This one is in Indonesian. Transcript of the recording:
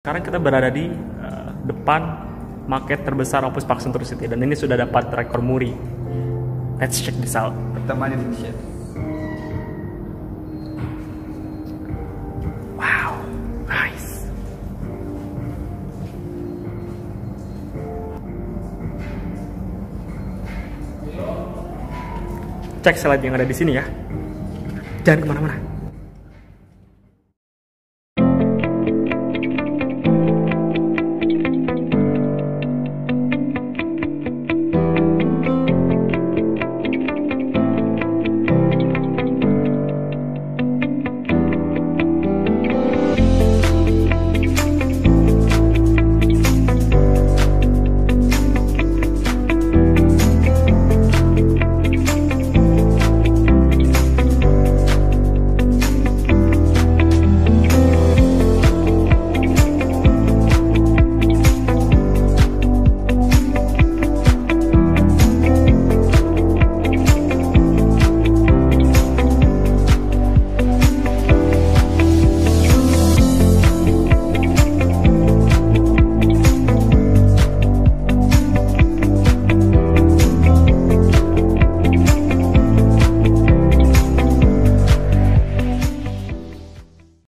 Sekarang kita berada di depan market terbesar Opus Park Sentul City dan ini sudah dapat rekor muri. Let's check this out. Pertama di Indonesia. Wow, nice. Cek slide yang ada di sini ya. Jangan kemana-mana.